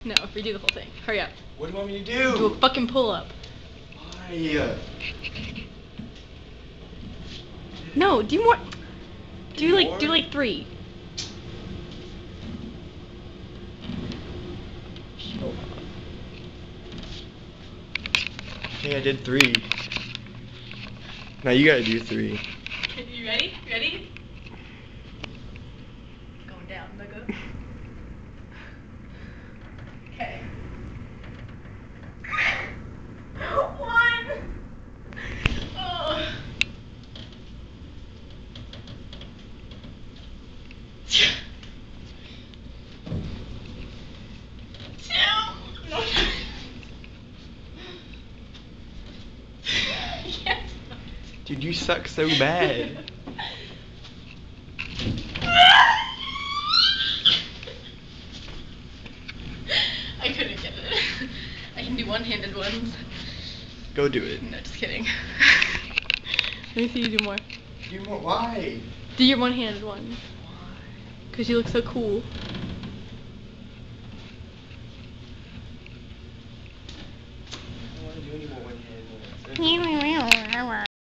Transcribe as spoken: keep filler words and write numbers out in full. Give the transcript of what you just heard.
No, redo the whole thing. Hurry up. What do you want me to do? Do a fucking pull-up. Why? No, do more. Do, Do like more? do like three. Show off. Hey, I did three. Now you gotta do three. You ready? Ready? Going down, nigga. Okay. One. Oh. Two. No. Yes. Dude, you suck so bad. I couldn't get it. I can do one-handed ones. Go do it. No, just kidding. Let me see you do more. Do more? Why? Do your one-handed ones. Why? Because you look so cool. I don't want to do any more one-handed ones.